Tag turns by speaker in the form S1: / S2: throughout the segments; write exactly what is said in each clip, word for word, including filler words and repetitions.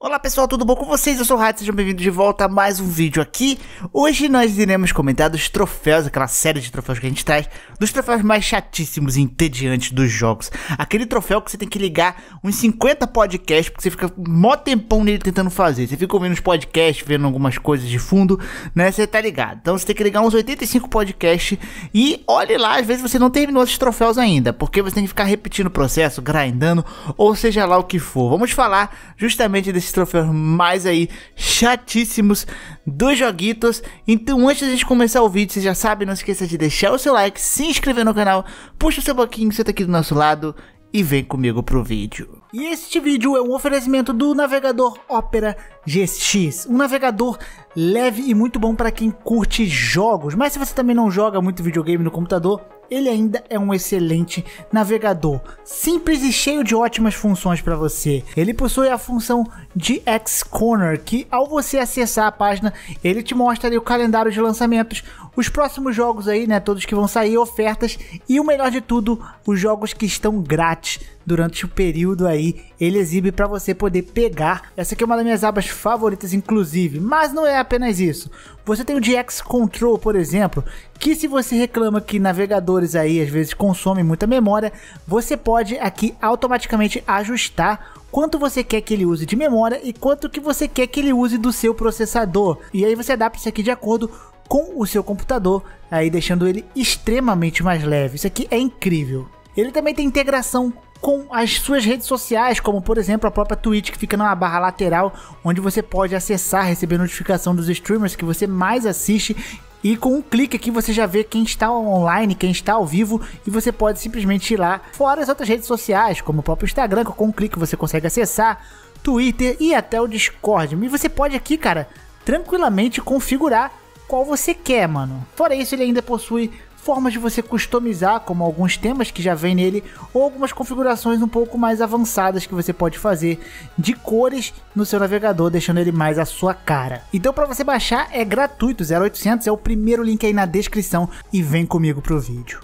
S1: Olá pessoal, tudo bom com vocês? Eu sou o Rato, sejam bem-vindos de volta a mais um vídeo aqui. Hoje nós iremos comentar dos troféus, aquela série de troféus que a gente traz, dos troféus mais chatíssimos e entediantes dos jogos. Aquele troféu que você tem que ligar uns cinquenta podcasts, porque você fica mó tempão nele tentando fazer. Você fica ouvindo os podcasts, vendo algumas coisas de fundo, né? Você tá ligado. Então você tem que ligar uns oitenta e cinco podcasts e olhe lá, às vezes você não terminou esses troféus ainda, porque você tem que ficar repetindo o processo, grindando, ou seja lá o que for. Vamos falar justamente desses troféus mais aí chatíssimos dos joguitos. Então antes de a gente começar o vídeo, você já sabe, não esqueça de deixar o seu like, se inscrever no canal, puxa o seu bloquinho, senta aqui do nosso lado e vem comigo pro vídeo. E este vídeo é um oferecimento do navegador Opera G X, um navegador leve e muito bom para quem curte jogos, mas se você também não joga muito videogame no computador, ele ainda é um excelente navegador, simples e cheio de ótimas funções para você. Ele possui a função de X-Corner, que ao você acessar a página, ele te mostra ali o calendário de lançamentos, os próximos jogos aí, né, todos que vão sair, ofertas e o melhor de tudo, os jogos que estão grátis durante o período aí, ele exibe para você poder pegar. Essa aqui é uma das minhas abas favoritas, inclusive, mas não é apenas isso. Você tem o de X-Control, por exemplo, que se você reclama que navegadores aí às vezes consomem muita memória, você pode aqui automaticamente ajustar quanto você quer que ele use de memória e quanto que você quer que ele use do seu processador. E aí você adapta isso aqui de acordo com o seu computador, aí deixando ele extremamente mais leve. Isso aqui é incrível. Ele também tem integração com as suas redes sociais, como por exemplo a própria Twitch, que fica numa barra lateral, onde você pode acessar, receber notificação dos streamers que você mais assiste, e com um clique aqui você já vê quem está online, quem está ao vivo, e você pode simplesmente ir lá, fora as outras redes sociais, como o próprio Instagram, que com um clique você consegue acessar, Twitter e até o Discord. E você pode aqui, cara, tranquilamente configurar qual você quer, mano. Fora isso, ele ainda possui formas de você customizar, como alguns temas que já vem nele, ou algumas configurações um pouco mais avançadas que você pode fazer de cores no seu navegador, deixando ele mais à sua cara. Então para você baixar é gratuito, zero oitocentos, é o primeiro link aí na descrição e vem comigo pro vídeo.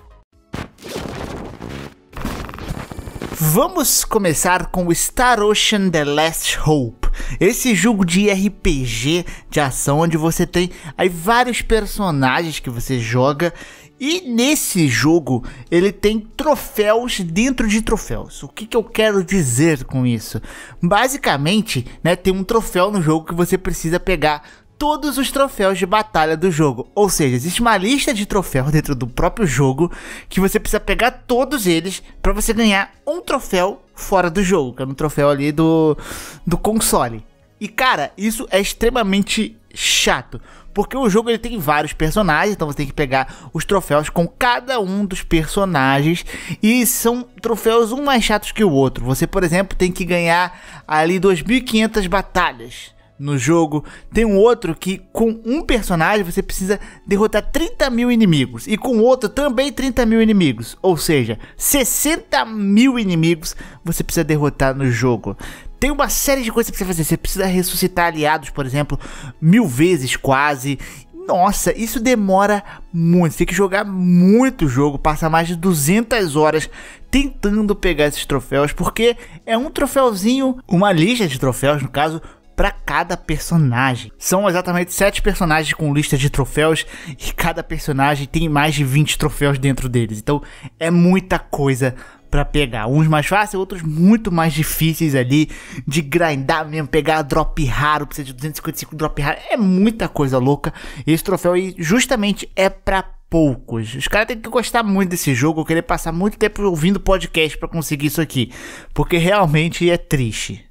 S1: Vamos começar com o Star Ocean The Last Hope. Esse jogo de R P G de ação, onde você tem aí vários personagens que você joga. E nesse jogo, ele tem troféus dentro de troféus. O que, que eu quero dizer com isso? Basicamente, né, tem um troféu no jogo que você precisa pegar todos os troféus de batalha do jogo. Ou seja, existe uma lista de troféus dentro do próprio jogo que você precisa pegar todos eles para você ganhar um troféu fora do jogo, que é um troféu ali do, do console. E cara, isso é extremamente chato, porque o jogo ele tem vários personagens, então você tem que pegar os troféus com cada um dos personagens, e são troféus um mais chatos que o outro. Você, por exemplo, tem que ganhar ali dois mil e quinhentas batalhas no jogo. Tem um outro que com um personagem você precisa derrotar trinta mil inimigos, e com outro também trinta mil inimigos, ou seja, sessenta mil inimigos você precisa derrotar no jogo. Tem uma série de coisas que você precisa fazer. Você precisa ressuscitar aliados, por exemplo, mil vezes quase. Nossa, isso demora muito. Você tem que jogar muito jogo, passar mais de duzentas horas tentando pegar esses troféus, porque é um troféuzinho, uma lista de troféus, no caso, para cada personagem. São exatamente sete personagens com lista de troféus e cada personagem tem mais de vinte troféus dentro deles. Então é muita coisa para pegar, uns mais fáceis, outros muito mais difíceis ali de grindar mesmo, pegar drop raro, precisa de duzentos e cinquenta e cinco drop raro, é muita coisa louca. Esse troféu aí justamente é para poucos. Os caras têm que gostar muito desse jogo, querer passar muito tempo ouvindo podcast para conseguir isso aqui, porque realmente é triste.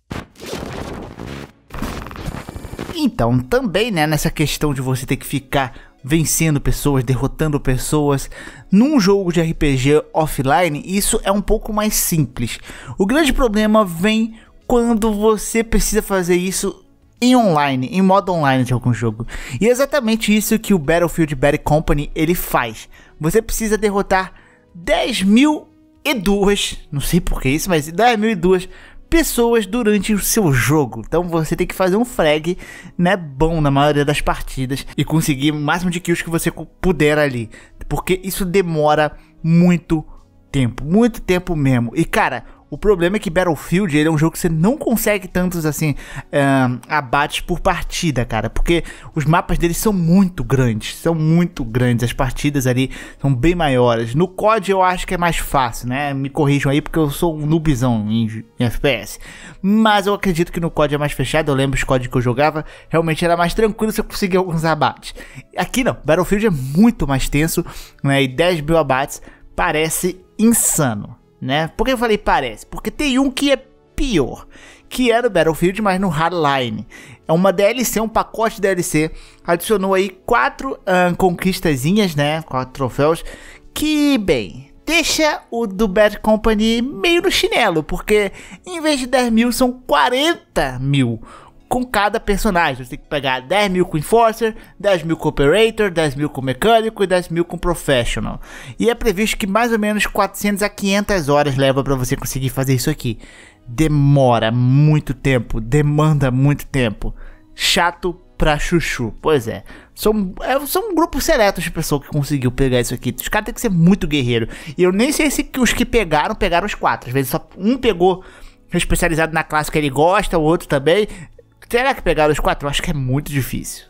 S1: Então também, né, nessa questão de você ter que ficar vencendo pessoas, derrotando pessoas num jogo de R P G offline, isso é um pouco mais simples. O grande problema vem quando você precisa fazer isso em online, em modo online de algum jogo. E é exatamente isso que o Battlefield Bad Company ele faz. Você precisa derrotar dez mil e duas, não sei por que isso, mas dez mil e duas pessoas durante o seu jogo. Então você tem que fazer um frag, né, bom na maioria das partidas e conseguir o máximo de kills que você puder ali, porque isso demora muito tempo, muito tempo mesmo. E cara, O problema é que Battlefield ele é um jogo que você não consegue tantos assim uh, abates por partida, cara, porque os mapas deles são muito grandes, são muito grandes, as partidas ali são bem maiores. No C O D eu acho que é mais fácil, né? Me corrijam aí porque eu sou um noobzão em, em F P S, mas eu acredito que no C O D é mais fechado. Eu lembro os C O D que eu jogava, realmente era mais tranquilo se eu conseguir alguns abates. Aqui não, Battlefield é muito mais tenso, né? E dez mil abates parece insano, né? Por que eu falei parece? Porque tem um que é pior, que era o Battlefield, mas no Hardline. É uma D L C, um pacote de D L C, adicionou aí quatro uh, conquistazinhas, né? Quatro troféus, que, bem, deixa o do Bad Company meio no chinelo, porque em vez de dez mil, são quarenta mil com cada personagem. Você tem que pegar dez mil com Enforcer, dez mil com Operator, dez mil com Mecânico e dez mil com Professional. E é previsto que mais ou menos quatrocentas a quinhentas horas leva para você conseguir fazer isso aqui. Demora muito tempo, demanda muito tempo. Chato pra chuchu. Pois é, são, é, são um grupo seleto de pessoas que conseguiu pegar isso aqui. Os caras tem que ser muito guerreiro. E eu nem sei se os que pegaram, pegaram os quatro. Às vezes só um pegou especializado na classe que ele gosta, o outro também. Será que pegaram os quatro? Eu acho que é muito difícil.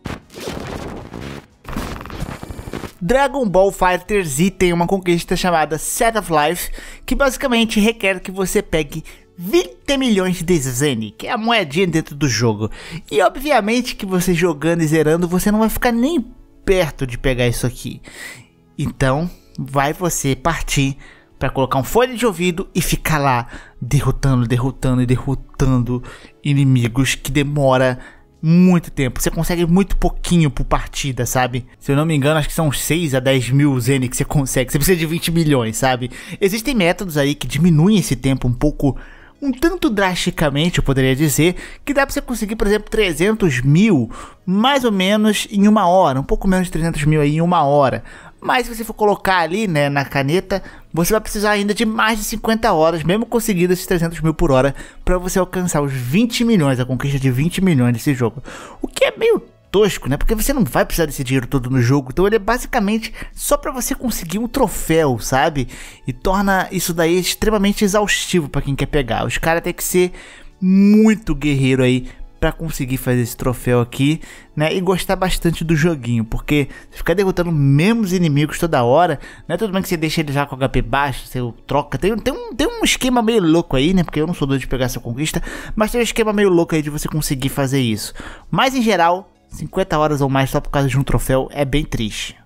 S1: Dragon Ball FighterZ tem uma conquista chamada Set of Life, que basicamente requer que você pegue vinte milhões de Zen, que é a moedinha dentro do jogo. E obviamente que você jogando e zerando, você não vai ficar nem perto de pegar isso aqui. Então, vai você partir para colocar um fone de ouvido e ficar lá derrotando, derrotando e derrotando inimigos, que demora muito tempo. Você consegue muito pouquinho por partida, sabe? Se eu não me engano, acho que são seis a dez mil Zen que você consegue. Você precisa de vinte milhões, sabe? Existem métodos aí que diminuem esse tempo um pouco, um tanto drasticamente, eu poderia dizer, que dá pra você conseguir, por exemplo, trezentos mil mais ou menos em uma hora, um pouco menos de trezentos mil aí em uma hora. Mas se você for colocar ali, né, na caneta, você vai precisar ainda de mais de cinquenta horas, mesmo conseguindo esses trezentos mil por hora, para você alcançar os vinte milhões, a conquista de vinte milhões desse jogo. O que é meio tosco, né? Porque você não vai precisar desse dinheiro todo no jogo, então ele é basicamente só para você conseguir um troféu, sabe? E torna isso daí extremamente exaustivo para quem quer pegar. Os caras têm que ser muito guerreiro aí para conseguir fazer esse troféu aqui, né, e gostar bastante do joguinho, porque você ficar derrotando mesmos inimigos toda hora, né, tudo bem que você deixa ele já com H P baixo, você troca, tem, tem, um, tem um esquema meio louco aí, né, porque eu não sou doido de pegar essa conquista, mas tem um esquema meio louco aí de você conseguir fazer isso. Mas em geral, cinquenta horas ou mais só por causa de um troféu é bem triste.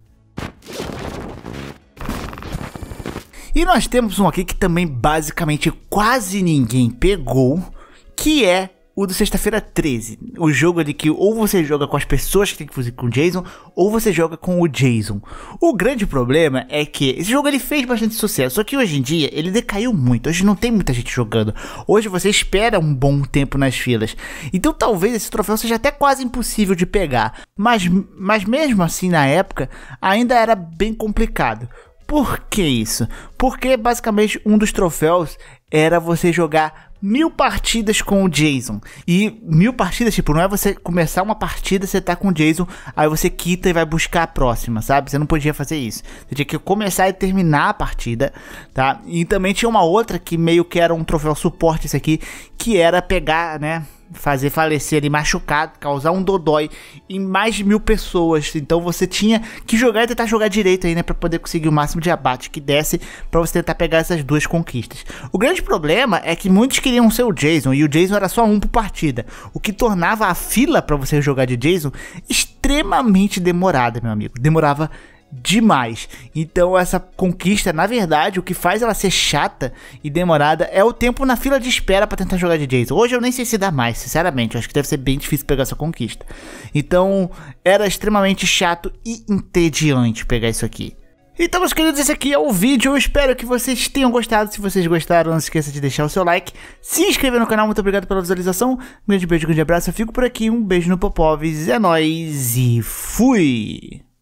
S1: E nós temos um aqui que também basicamente quase ninguém pegou, que é o do Sexta-feira treze, o jogo ali que ou você joga com as pessoas que tem que fugir com o Jason, ou você joga com o Jason. O grande problema é que esse jogo ele fez bastante sucesso, só que hoje em dia ele decaiu muito, hoje não tem muita gente jogando, hoje você espera um bom tempo nas filas, então talvez esse troféu seja até quase impossível de pegar, mas, mas mesmo assim na época ainda era bem complicado. Por que isso? Porque basicamente um dos troféus era você jogar mil partidas com o Jason. E mil partidas, tipo, não é você começar uma partida, você tá com o Jason, aí você quita e vai buscar a próxima, sabe? Você não podia fazer isso. Você tinha que começar e terminar a partida, tá? E também tinha uma outra que meio que era um troféu suporte, esse aqui, que era pegar, né, fazer falecer ali machucado, causar um dodói em mais de mil pessoas. Então você tinha que jogar e tentar jogar direito aí, né, pra poder conseguir o máximo de abate que desse, pra você tentar pegar essas duas conquistas. O grande problema é que muitos queriam ser o Jason, e o Jason era só um por partida, o que tornava a fila pra você jogar de Jason extremamente demorada, meu amigo. Demorava demais. Então essa conquista, na verdade, o que faz ela ser chata e demorada é o tempo na fila de espera para tentar jogar de Jason. Hoje eu nem sei se dá mais, sinceramente, eu acho que deve ser bem difícil pegar essa conquista. Então era extremamente chato e entediante pegar isso aqui. Então, meus queridos, esse aqui é o vídeo, eu espero que vocês tenham gostado. Se vocês gostaram, não se esqueça de deixar o seu like, se inscrever no canal, muito obrigado pela visualização, um grande beijo, um grande abraço, eu fico por aqui, um beijo no Popovs, é nóis e fui!